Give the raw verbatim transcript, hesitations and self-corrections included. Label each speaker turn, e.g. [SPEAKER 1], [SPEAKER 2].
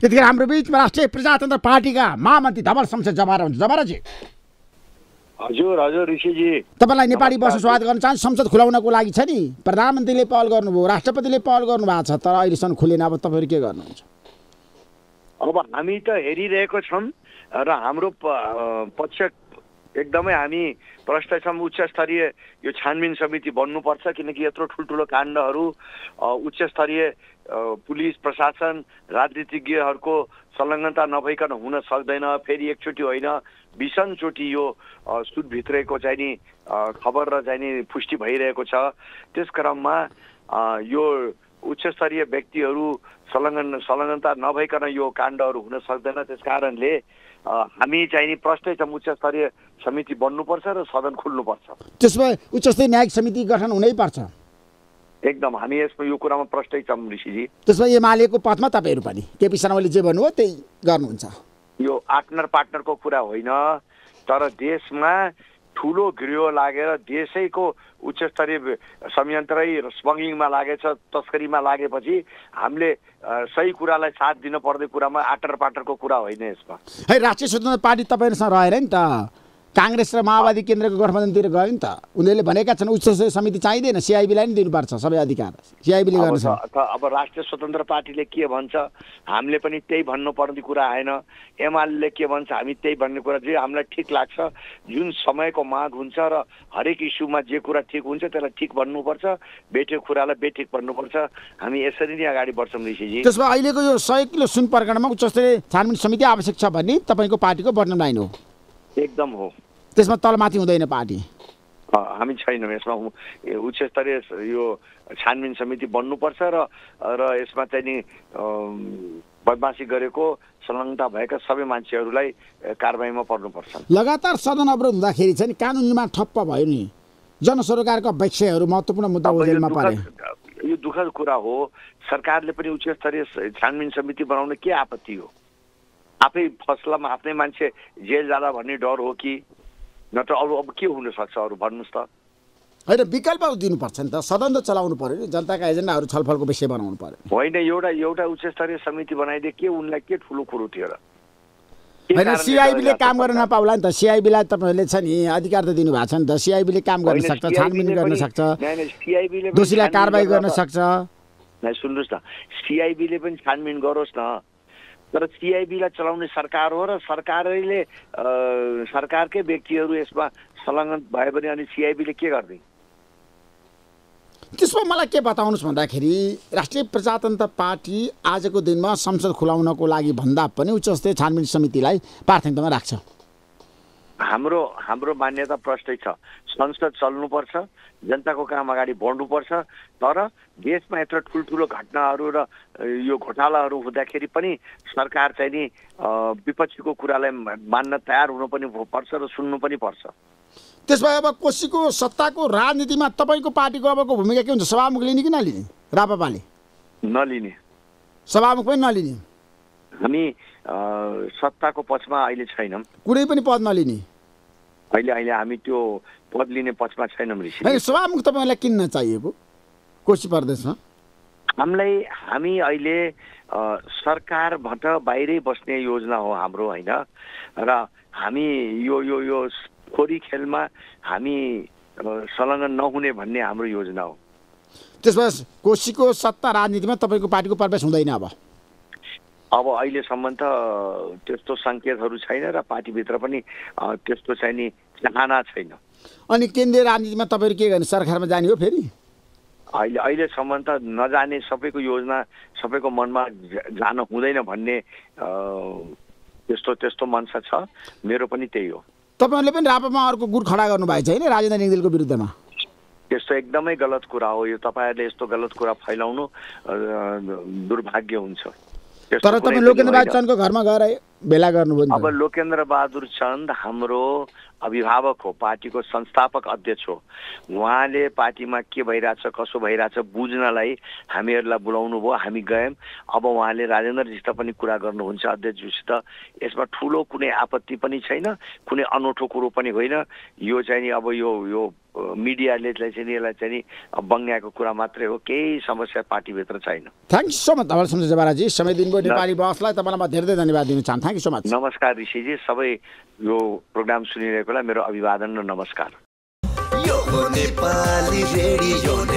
[SPEAKER 1] त्यतिखेर हाम्रो बिचमा राष्ट्रिय प्रजातन्त्र पार्टीका महामन्त्री धवल शमशेर जवारा हुन्छ। जवाराजी
[SPEAKER 2] हजुर हजुर ऋषिजी,
[SPEAKER 1] तपाईँलाई नेपाली वर्ष स्वागत गर्न चाहन्छु। संसद खुलाउनको लागि छ नि, प्रधानमन्त्रीले पहल गर्नुभयो, राष्ट्रपतिले पहल गर्नुभएको छ, तर अहिलेसम्म खुलेन। अब तपाईँहरू के गर्नुहुन्छ?
[SPEAKER 2] अब हामी त हेरिरहेको छौँ र हाम्रो पक्ष एकदमै हामी प्रष्ट छौँ। उच्च स्तरीय यो छानबिन समिति बन्नुपर्छ, किनकि यत्रो ठुल्ठुलो काण्डहरू उच्च स्तरीय पुलिस प्रशासन राजनीतिज्ञहरूको संलग्नता नभइकन हुन सक्दैन। फेरि एकचोटि होइन बिसनचोटि यो सुदभित्रको चाहिँ नि खबर र चाहिँ नि पुष्टि भइरहेको छ। त्यस क्रममा यो उच्च स्तरीय व्यक्तिहरू संलग्न संलग्नता नभइकन यो काण्डहरू हुन सक्दैन। त्यस कारणले हामी चाहिँ नि प्रष्टै छौँ, उच्च स्तरीय समिति बन्नुपर्छ र सदन खुल्नुपर्छ।
[SPEAKER 1] त्यसमा उच्च स्तरीय न्यायिक समिति गठन हुनैपर्छ।
[SPEAKER 2] एकदम हामी यसमा यो कुरामा प्रष्टै छौँ ऋषिजी।
[SPEAKER 1] त्यसमा एमालेको पथमा तपाईँहरू पनि केपी शर्माले जे भन्नुभयो त्यही गर्नुहुन्छ।
[SPEAKER 2] यो पार्टनर पार्टनरको कुरा होइन, तर देशमा ठुलो गृह लागेर देशैको उच्च स्तरीय संयन्त्रै स्मग्लिङमा लागेछ, तस्करीमा लागेपछि हामीले सही कुरालाई साथ दिन पर्ने कुरामा आटर पाटरको कुरा होइन यसमा।
[SPEAKER 1] है राष्ट्रिय स्वतन्त्र पार्टी तपाईँहरूसँग रहेर नि त काङ्ग्रेस र माओवादी केन्द्रको गठबन्धनतिर गयो नि त। उनीहरूले भनेका छन् उच्च स्तरीय समिति चाहिँदैन, सिआइबीलाई नि दिनुपर्छ सबै अधिकार, सिआइबीले गर्छ।
[SPEAKER 2] अब राष्ट्रिय स्वतन्त्र पार्टीले के भन्छ हामीले पनि त्यही भन्नुपर्ने कुरा आएन। एमाले के भन्छ हामी त्यही भन्ने कुरा, जे हामीलाई ठिक लाग्छ, जुन समयको माग हुन्छ र हरेक इस्युमा जे कुरा ठिक हुन्छ त्यसलाई ठिक भन्नुपर्छ, बेठेको कुरालाई बेठिक भन्नुपर्छ। हामी यसरी नै अगाडि बढ्छौँ ऋषिजी।
[SPEAKER 1] त्यसमा अहिलेको यो सय किलो सुन प्रकरणमा उच्च स्तरीय छानबिन समिति आवश्यक छ भन्ने तपाईँको पार्टीको बटम लाइन हो?
[SPEAKER 2] एकदम हो।
[SPEAKER 1] त्यसमा तलमाथि हुँदैन पार्टी?
[SPEAKER 2] हामी छैनौँ यसमा। उच्च स्तरीय यो छानबिन समिति बन्नुपर्छ र र यसमा चाहिँ नि बदमासी गरेको संलग्नता भएका सबै मान्छेहरूलाई कारबाहीमा पर्नुपर्छ।
[SPEAKER 1] लगातार सदन अवरोध हुँदाखेरि चाहिँ कानुन निर्माण ठप्प भयो नि, जनसरोकारका विषयहरू महत्त्वपूर्ण मुद्दा ओझेलमा परे।
[SPEAKER 2] यो दुःखद कुरा हो। सरकारले पनि उच्च स्तरीय छानबिन समिति बनाउन के आपत्ति हो? आफै फैसलामा आफ्नै मान्छे जेल जाँदा भन्ने डर हो कि नत्र अरू अब के हुनसक्छ? अरू भन्नुहोस् त।
[SPEAKER 1] होइन विकल्पहरू दिनुपर्छ नि त, सदन त चलाउनु पऱ्यो नि, जनताका एजेन्डाहरू छलफलको विषय बनाउनु पऱ्यो।
[SPEAKER 2] होइन एउटा एउटा उच्च स्तरीय समिति बनाइदिए के उनलाई के ठुलो कुरो थियो र?
[SPEAKER 1] होइन सिआइबीले काम गर्न नपाउला नि त। सिआइबीलाई तपाईँहरूले छ नि अधिकार त दिनुभएको छ नि त। सिआइबीले काम गर्न सक्छ, छानबिन गर्न सक्छ, दोषीलाई कारबाही गर्न सक्छ।
[SPEAKER 2] सुन्नुहोस् न, सिआइबीले पनि छानबिन गरोस् न, तर सिआइबीलाई चलाउने सरकार हो र सरकारले सरकारकै व्यक्तिहरू यसमा संलग्न भयो भने अनि सिआइबीले के गर्ने?
[SPEAKER 1] त्यसमा मलाई के बताउनुहोस् भन्दाखेरि राष्ट्रिय प्रजातन्त्र पार्टी आजको दिनमा संसद खुलाउनको लागि भन्दा पनि उच्च स्तरीय छानबिन समितिलाई प्राथमिकतामा राख्छ।
[SPEAKER 2] हाम्रो हाम्रो मान्यता प्रष्टै छ। संसद चल्नुपर्छ, जनताको काम अगाडि बढ्नुपर्छ, तर देशमा यत्रो ठुल्ठुलो घटनाहरू र यो घोटालाहरू हुँदाखेरि पनि सरकार चाहिँ नि विपक्षीको कुरालाई मान्न तयार हुनु पनि पर्छ र सुन्नु पनि पर्छ।
[SPEAKER 1] त्यसमा अब कोशीको सत्ताको राजनीतिमा तपाईँको पार्टीको अबको भूमिका के हुन्छ? सभामुख लिने कि नलिने? रापापाले
[SPEAKER 2] नलिने,
[SPEAKER 1] सभामुख पनि नलिने।
[SPEAKER 2] हामी सत्ताको पक्षमा अहिले छैनौँ।
[SPEAKER 1] कुनै पनि पद नलिने
[SPEAKER 2] अहिले अहिले हामी त्यो पद लिने पक्षमा छैनौँ ऋषि।
[SPEAKER 1] होइन सभामुख तपाईँलाई किन नचाहिएको कोशी प्रदेशमा?
[SPEAKER 2] हामीलाई हामी अहिले सरकारबाट बाहिरै बस्ने योजना हो हाम्रो, होइन? र हामी यो यो यो खोरी खेलमा हामी संलग्न नहुने भन्ने हाम्रो योजना हो।
[SPEAKER 1] त्यसमा कोशीको सत्ता राजनीतिमा तपाईँको पार्टीको प्रवेश हुँदैन? अब
[SPEAKER 2] अब अहिलेसम्म त त्यस्तो सङ्केतहरू छैन र पार्टीभित्र पनि त्यस्तो चाहिँ नि चाहना छैन।
[SPEAKER 1] अनि केन्द्रीय राजनीतिमा तपाईँहरू के गर्ने? सरकारमा जाने हो फेरि?
[SPEAKER 2] अहिले अहिलेसम्म त नजाने, सबैको योजना सबैको मनमा जान हुँदैन भन्ने त्यस्तो त्यस्तो मनसा छ। मेरो पनि त्यही हो।
[SPEAKER 1] तपाईँहरूले पनि रापामा अर्को गुट खडा गर्नुभएको छैन राजेन्द्र निगदेलको विरुद्धमा?
[SPEAKER 2] त्यस्तो एकदमै गलत कुरा हो। यो तपाईँहरूले यस्तो गलत कुरा फैलाउनु दुर्भाग्य हुन्छ।
[SPEAKER 1] तर तपाईँ लोकेन्द्र बहादुर चन्दको घरमा गएर भेला गर्नुभयो।
[SPEAKER 2] अब लोकेन्द्र बहादुर चन्द हाम्रो अभिभावक हो, पार्टीको संस्थापक अध्यक्ष हो। उहाँले पार्टीमा के भइरहेछ कसो भइरहेछ बुझ्नलाई हामीहरूलाई बोलाउनु भयो, हामी गयौँ। अब उहाँले राजेन्द्रजीसित पनि कुरा गर्नुहुन्छ, अध्यक्षज्यूसित। यसमा ठुलो कुनै आपत्ति पनि छैन, कुनै अनौठो कुरो पनि होइन। यो चाहिँ नि अब यो यो मिडियाले चाहिँ नि यसलाई चाहिँ नि बङ्ग्याएको कुरा मात्रै हो, केही समस्या पार्टीभित्र छैन।
[SPEAKER 1] Thank you so much Dhawal Shamsher जवाराजी, समय दिनुभयो नेपाली बहसलाई। तपाईँलाई म धेरै धन्यवाद दिन चाहन्छु। Thank you so much.
[SPEAKER 2] नमस्कार ऋषिजी, सबै यो प्रोग्राम सुनिरहेकोलाई मेरो अभिवादन र नमस्कार।
[SPEAKER 3] यो नेपाली रेडियो